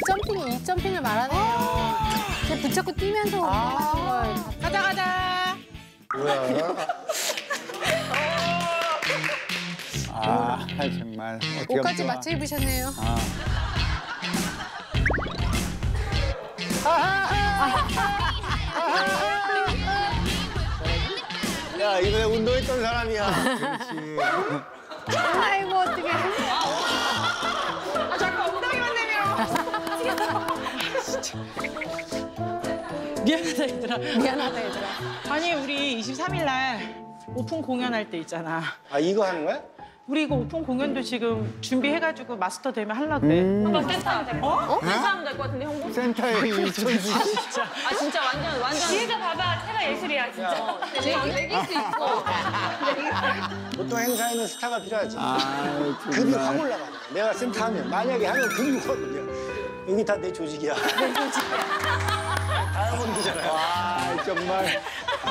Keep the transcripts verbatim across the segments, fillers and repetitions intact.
점핑이 이 점핑을 말하네요. 걔 붙잡고 뛰면서 운동하는 걸. 가자 가자. 뭐야? 아 정말. 어떻게 옷까지 하면 맞춰 입으셨네요. 아. 야 이번에 운동했던 사람이야. 그렇지. 아이고 어떡해. 아 잠깐 엉덩이만 내밀어. 미안하다 얘들아. 미안하다 얘들아. 아니 우리 이십삼 일 날 오픈 공연할 때 있잖아. 아 이거 하는 거야? 우리 이거 오픈 공연도 지금 준비해가지고 마스터 되면 하려고 해. 한번 센터하면 될 것 같아. 어? 센터하면 될 것 같은데, 형부? 센터에 이천수. 진짜. 아, 진짜 완전, 완전. 뒤에서 봐봐. 태가 예술이야, 진짜. 레깅스 입고. 보통 행사에는 스타가 필요하지. 아, 급이 확 올라가. 내가 센터 하면 만약에 하면 급이 확 올려. 여기 다 내 조직이야. 내 조직이야. 다이아몬드잖아요. 아, 정말.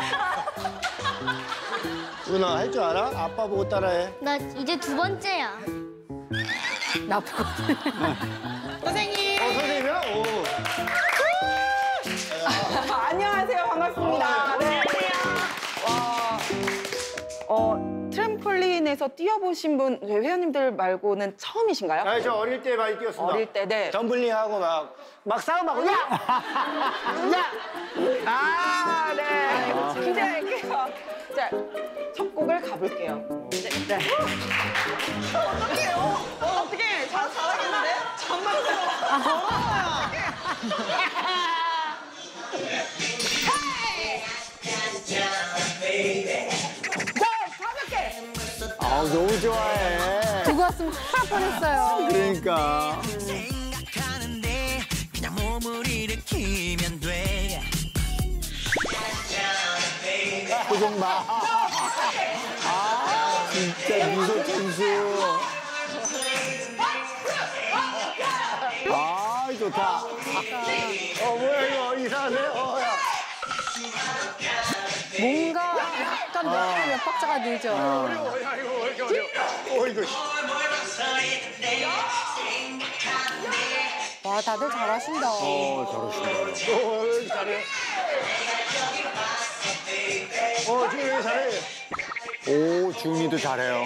누나 할 줄 알아? 아빠 보고 따라해. 나 이제 두 번째야. 나쁘고. 선생님. 어 선생님이야? 오. 안녕하세요. 반갑습니다. 네. 와, 어, 트램폴린에서 뛰어보신 분, 저희 회원님들 말고는 처음이신가요? 아, 저 어릴 때 많이 뛰었습니다. 어릴 때, 네. 덤블링하고 막, 막 싸움하고, 야! 야! 아, 네. 기대할게요. 자, 첫 곡을 가볼게요. 네. 네. 어떡해요? 어, 어떡해. 잘, 잘하겠는데? 정말로. 아, 아, 너무 좋아해. 두고 왔으면 큰일 뻔했어요. 그러니까. 생각하는데 그냥 몸을 일으키면 돼. 표정 봐. 아, 진짜 미소 천수. 아, 좋다. 어, 뭐야, 이거 이상하네? 어, 야. 뭔가 약간 몇, 몇 박자가 늘죠. 어, 야, 이거 왜 이렇게 어려워? 어, 이거. 와 다들 잘하신다. 어, 잘하신다. 어, 왜 이렇게 잘해? 어, 지금 왜 잘해? 오, 지훈이도 잘해요.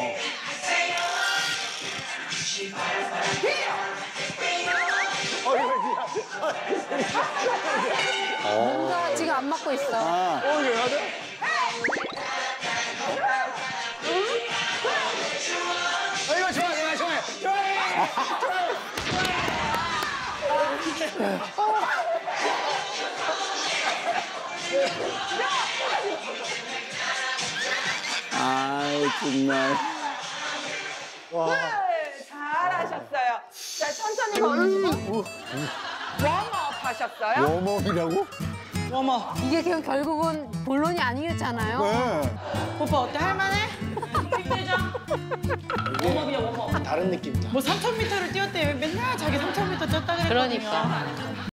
어, 이거 미안. 뭔가 지금 안 맞고 있어. 아, 어, 이거 해야 돼? 어, 이거 좋아, 이거 좋아해. 좋아해. 아이, 정말. 와. 잘하셨어요. 자, 천천히 걸으시고. 웜업 하셨어요? 워머이라고? 웜업. 이게 그냥 결국은 본론이 아니었잖아요. 네. 오빠 어때? 할만해? 힘들죠? 웜업이야, 웜업. 다른 느낌이다. 뭐 삼천 미터를 뛰었대. 왜 맨날 자기 삼천 미터 뛰었다 그랬거든요. 그러니까.